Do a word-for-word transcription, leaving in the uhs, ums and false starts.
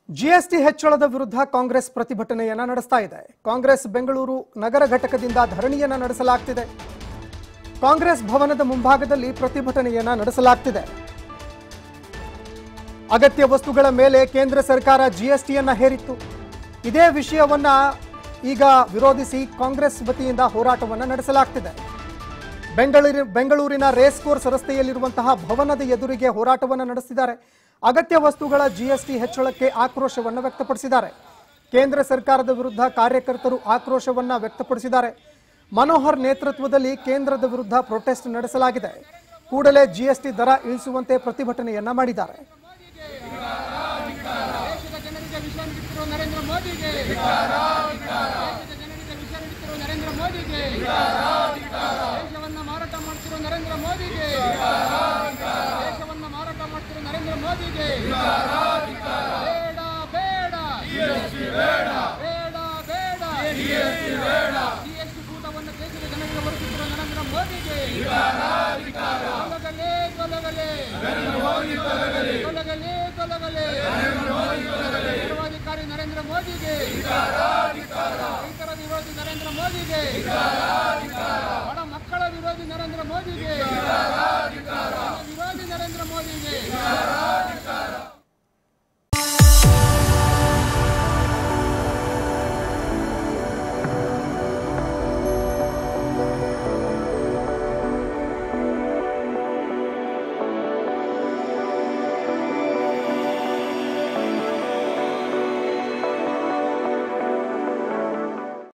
GST ಹೆಚ್ಚಳದ ವಿರುದ್ಧ ಕಾಂಗ್ರೆಸ್ ಪ್ರತಿಭಟನೆಯನ್ನ ನಡೆಸ್ತಾ ಇದೆ. ಕಾಂಗ್ರೆಸ್ ಬೆಂಗಳೂರು ನಗರ ಘಟಕದಿಂದ ಧರಣಿಯನ್ನ ನಡೆಸಲಾಗುತ್ತಿದೆ. ಕಾಂಗ್ರೆಸ್ ಭವನದ ಮುಂಭಾಗದಲ್ಲಿ ಪ್ರತಿಭಟನೆಯನ್ನ ನಡೆಸಲಾಗುತ್ತಿದೆ. ಅಗತ್ಯ ವಸ್ತುಗಳ ಮೇಲೆ ಕೇಂದ್ರ ಸರ್ಕಾರ ಜಿಎಸ್ಟಿಯನ್ನ ಹೇರಿತ್ತು. ಇದೇ ವಿಷಯವನ್ನ ಈಗ ವಿರೋಧಿಸಿ ಕಾಂಗ್ರೆಸ್ ವತಿಯಿಂದ ಹೋರಾಟವನ್ನ ನಡೆಸಲಾಗುತ್ತಿದೆ. ಬೆಂಗಳೂರಿನ ಬೆಂಗಳೂರಿನ ರೇಸ್ ಕೋರ್ಸ್ ರಸ್ತೆಯಲ್ಲಿರುವಂತಹ ಭವನದ ಎದುರಿಗೆ ಹೋರಾಟವನ್ನು ನಡೆಸಿದ್ದಾರೆ. ಅಗತ್ಯ ವಸ್ತುಗಳ ಜಿಎಸ್ಟಿ ಹೆಚ್ಚಳಕ್ಕೆ ಆಕ್ರೋಶವನ್ನು ವ್ಯಕ್ತಪಡಿಸಿದ್ದಾರೆ. ಕೇಂದ್ರ ಸರ್ಕಾರದ ವಿರುದ್ಧ ಕಾರ್ಯಕರ್ತರು ಆಕ್ರೋಶವನ್ನು ವ್ಯಕ್ತಪಡಿಸಿದ್ದಾರೆ. ಮನೋಹರ್ ನೇತೃತ್ವದಲ್ಲಿ ಕೇಂದ್ರದ ವಿರುದ್ಧ ಪ್ರೊಟೆಸ್ಟ್ ನಡೆಸಲಾಗಿದೆ. ಕೂಡಲೇ ಜಿಎಸ್ಟಿ ದರ ಇಳಿಸುವಂತೆ ಪ್ರತಿಭಟನೆಯನ್ನ ಮಾಡಿದ್ದಾರೆ. ಸರ್ವಾಧಿಕಾರಿ ನರೇಂದ್ರ ಮೋದಿಗೆ, ರೈತರ ವಿರೋಧಿ ನರೇಂದ್ರ ಮೋದಿಗೆ, ಬಡ ಮಕ್ಕಳ ವಿರೋಧಿ ನರೇಂದ್ರ ಮೋದಿಗೆ, ವಿರೋಧಿ ನರೇಂದ್ರ ಮೋದಿಗೆ.